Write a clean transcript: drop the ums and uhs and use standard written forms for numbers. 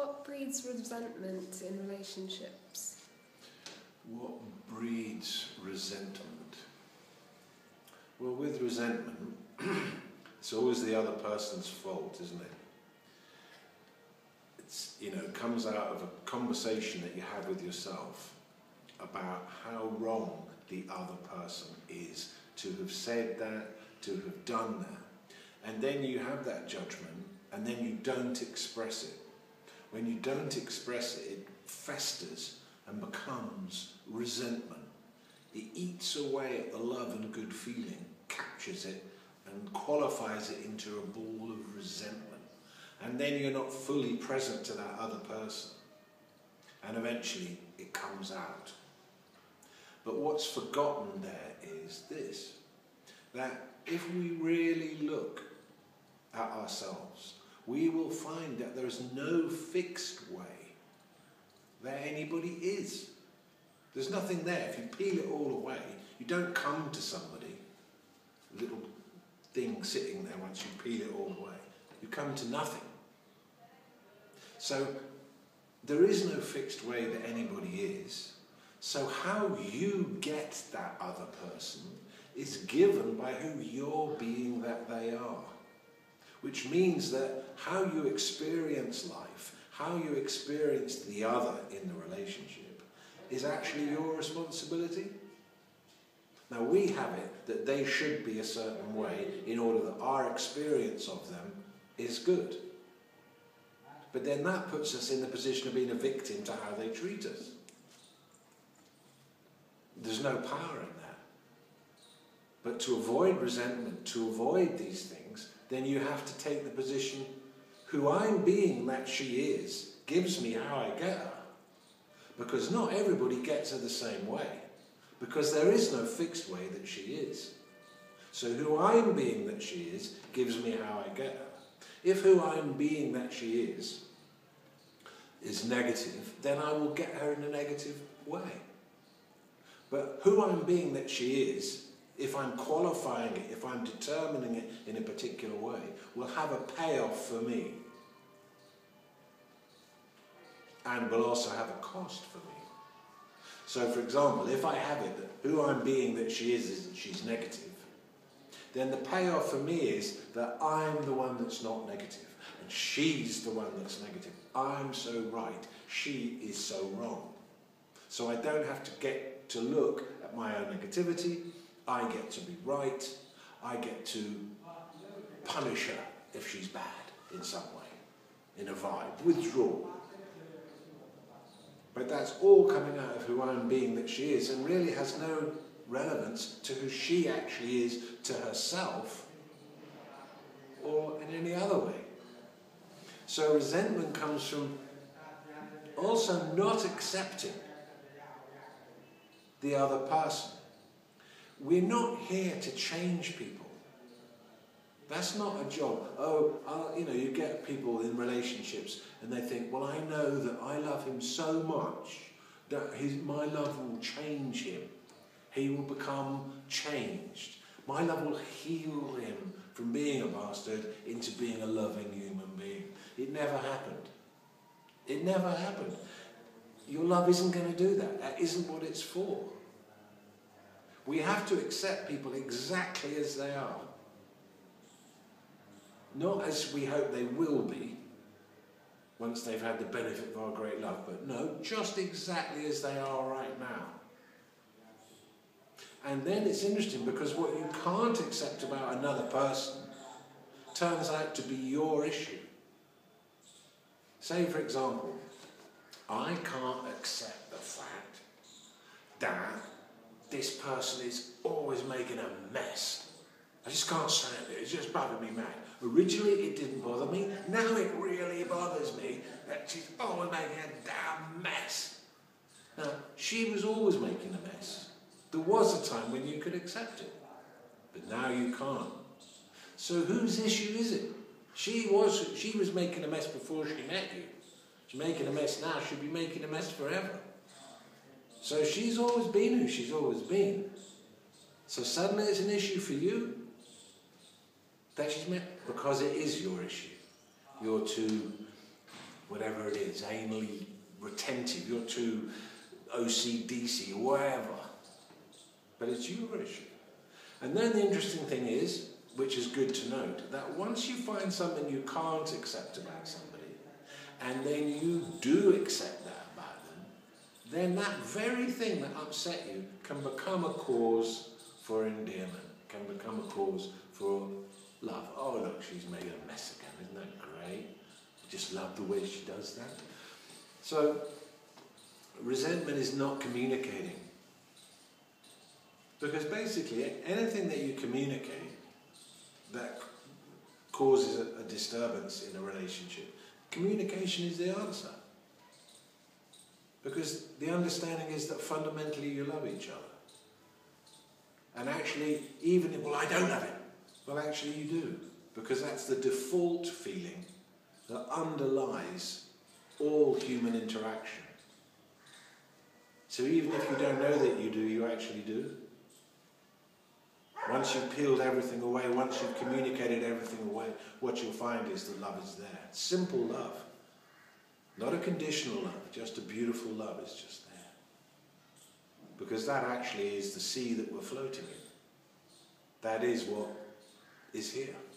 what breeds resentment in relationships? What breeds resentment? Well, with resentment, it's always the other person's fault, isn't it? It's, it comes out of a conversation that you have with yourself about how wrong the other person is to have said that, to have done that. And then you have that judgment, and then you don't express it. When you don't express it, it festers and becomes resentment. It eats away at the love and good feeling, captures it, and qualifies it into a ball of resentment. And then you're not fully present to that other person. And eventually it comes out. But what's forgotten there is this, that if we really look at ourselves, we will find that there is no fixed way that anybody is. There's nothing there. If you peel it all away, you don't come to somebody, a little thing sitting there once you peel it all away. You come to nothing. So there is no fixed way that anybody is. So how you get that other person is given by who you're being that they are. Which means that how you experience life, how you experience the other in the relationship, is actually your responsibility. Now we have it that they should be a certain way in order that our experience of them is good. But then that puts us in the position of being a victim to how they treat us. There's no power in that. But to avoid resentment, to avoid these things, then you have to take the position, who I'm being that she is, gives me how I get her. Because not everybody gets her the same way. Because there is no fixed way that she is. So who I'm being that she is, gives me how I get her. If who I'm being that she is negative, then I will get her in a negative way. But who I'm being that she is, if I'm qualifying it, if I'm determining it in a particular way, will have a payoff for me. And will also have a cost for me. So for example, if I have it that who I'm being that she is that she's negative, then the payoff for me is that I'm the one that's not negative, and she's the one that's negative. I'm so right, she is so wrong. So I don't have to get to look at my own negativity, I get to be right, I get to punish her if she's bad in some way, in a vibe, withdraw. But that's all coming out of who I'm being that she is, and really has no relevance to who she actually is to herself or in any other way. So resentment comes from also not accepting the other person. We're not here to change people. That's not a job. You get people in relationships and they think, well, I know that I love him so much that my love will change him. He will become changed. My love will heal him from being a bastard into being a loving human being. It never happened. It never happened. Your love isn't going to do that. That isn't what it's for. We have to accept people exactly as they are. Not as we hope they will be, once they've had the benefit of our great love, but no, just exactly as they are right now. And then it's interesting because what you can't accept about another person turns out to be your issue. Say, for example, I can't accept the fact that this person is always making a mess. I just can't stand it. It's just bothered me mad. Originally it didn't bother me. Now it really bothers me that she's always making a damn mess. Now, she was always making a mess. There was a time when you could accept it. But now you can't. So whose issue is it? She was making a mess before she met you. She's making a mess now. She'll be making a mess forever. So she's always been who she's always been. So suddenly it's an issue for you that she's met, because it is your issue. You're too whatever it is, anally retentive, you're too OCDC, whatever. But it's your issue. And then the interesting thing is, which is good to note, that once you find something you can't accept about somebody, and then you do accept that about them, then that very thing that upset you can become a cause for endearment, can become a cause for love. Oh look, she's made a mess again, isn't that great? I just love the way she does that. So, resentment is not communicating. Because basically, anything that you communicate that causes a disturbance in a relationship, communication is the answer. Because the understanding is that fundamentally you love each other. And actually, even if, well, I don't love it. Well, actually you do. Because that's the default feeling that underlies all human interaction. So even if you don't know that you do, you actually do. Once you've peeled everything away, once you've communicated everything away, what you'll find is that love is there. Simple love. Not a conditional love, just a beautiful love is just there. Because that actually is the sea that we're floating in. That is what is here.